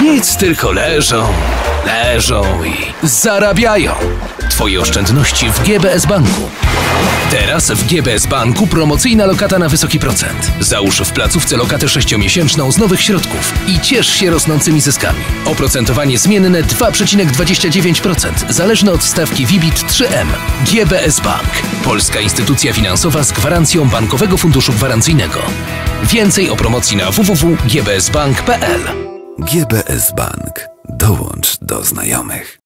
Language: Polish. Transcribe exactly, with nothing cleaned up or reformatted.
Nic, tylko leżą, leżą i zarabiają. Twoje oszczędności w G B S Banku. Teraz w G B S Banku promocyjna lokata na wysoki procent. Załóż w placówce lokatę sześciomiesięczną z nowych środków i ciesz się rosnącymi zyskami. Oprocentowanie zmienne dwa przecinek dwadzieścia dziewięć procent, zależne od stawki V I B I T trzy M. G B S Bank. Polska instytucja finansowa z gwarancją Bankowego Funduszu Gwarancyjnego. Więcej o promocji na w w w kropka g b s bank kropka p l. G B S Bank. Dołącz do znajomych.